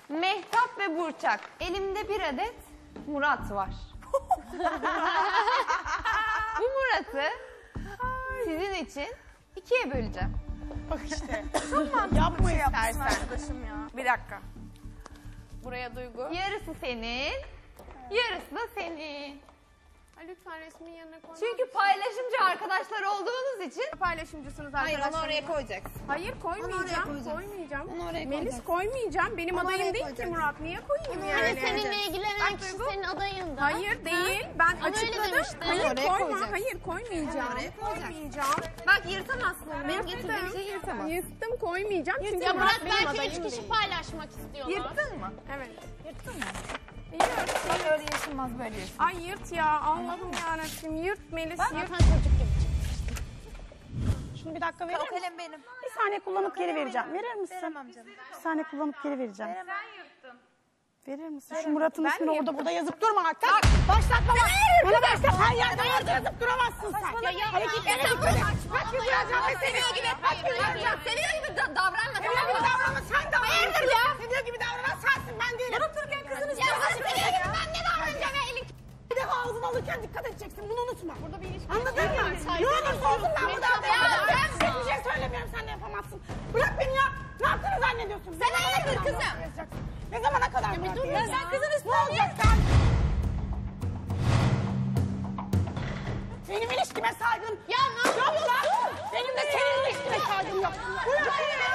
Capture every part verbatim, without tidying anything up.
Mehtap ve Burçak. Elimde bir adet Murat var. Bu Murat'ı sizin için ikiye böleceğim. Bak işte. Tamam. Yapma Şey yapsın istersen. arkadaşım ya. Bir dakika. Buraya Duygu. Yarısı senin, yarısı da senin. Ay, lütfen resmin yanına koy. Çünkü paylaşımcı arkadaşlar olduğunuz için. paylaşımcısınız Hayır, arkadaşlar. onu oraya koyacaksın. Hayır koymayacağım. Onu oraya koyacaksın. Koymayacağım. Onu oraya Melis koyacaksın. koymayacağım. Benim Onu adayım oraya değil ki koyacaksın. Murat. Niye koyayım Onu yani? oraya Hani seninle koyacaksın. ilgilenen Bak, kişi Duygu. senin adayındı. Hayır değil. Ben Ama öyle açıkladım. demiştin. Hayır Oraya koyma. koyacaksın. Hayır koymayacağım. Onu oraya koyacaksın. Koymayacağım. Bak yırtamazsın. Benim getirdiğim Yırttım. şeyi yırtamazsın. Yırttım koymayacağım. Çünkü Ya Murat Murat benim belki adayım üç kişi değil. paylaşmak istiyorlar. Yırttın mı? Evet. Yırttın mı? Yırt. Bak öyle yaşanmaz, böyle yaşanmaz. Ay yırt ya. Allah'ım yarabbim. Yırt Melis Zaten yırt. çocuk gibi çıktı. Şunu bir dakika verir O misin? kalem benim. Bir saniye kullanıp geri vereceğim. Verir misin? Veremem canım. Bir saniye kullanıp geri vereceğim. Sen yırttın. Verir misin? Şu Murat'ın Ben ismini mi orada burada yazıp durma artık. Başlatma bak. Bana başla. Her yerde orada yazıp duramazsın sen. Ya, ya, Hareketlere ya, dikkat et. ya, Kaç gün duyacağım ve seviyor gibi. Kaç gün duyacağım. Seviyor gibi da davranma. Seviyor gibi davranma sen de. Hayırdır ya? Seviyor gibi davranan sensin, ben değilim. Durup dururken kızını istiyorsan seviyor gibi ben ne davranacağım ya? Elin bir defa ağzını alırken dikkat edeceksin. Bunu unutma. Burada bir ilişki. Anladın mı? Ne olursa olsun ben burada yapamam. Ben hiçbir şey söylemiyorum, sen de yapamazsın. Bırak beni ya. Ne yaptığını zannediyorsun? Sen hayırdır kızım? Ne zamana kadar bırakıyorsun? Ya sen kızın Ne olacak sen? Benim ilişkime saygın Ya ne yok lan. Benim de senin ilişkine saygım yok. Bırak beni.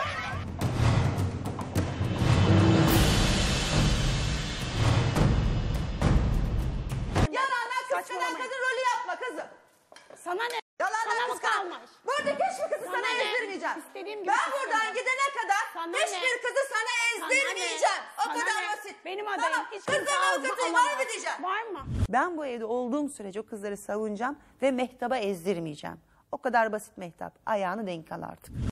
Yalandan kız kadar kadın rolü yapma kızım. Sana ne? Yalandan Sana kız mı kadar. kalmış? Buradaki hiçbir kızı Sana sana ne? ezdirmeyeceğim. İstediğim gibi Ben sana buradan ne? gidene kadar Sana hiçbir ne? kızı sana ezdirmeyeceğim. O Sana kadar ne? basit. Benim Tamam, adayım. Hiç kimse kızların ağzına avukatı var mı alamaz. diyeceğim. Var mı? Ben bu evde olduğum sürece o kızları savunacağım ve Mehtap'a ezdirmeyeceğim. O kadar basit Mehtap. Ayağını denk al artık.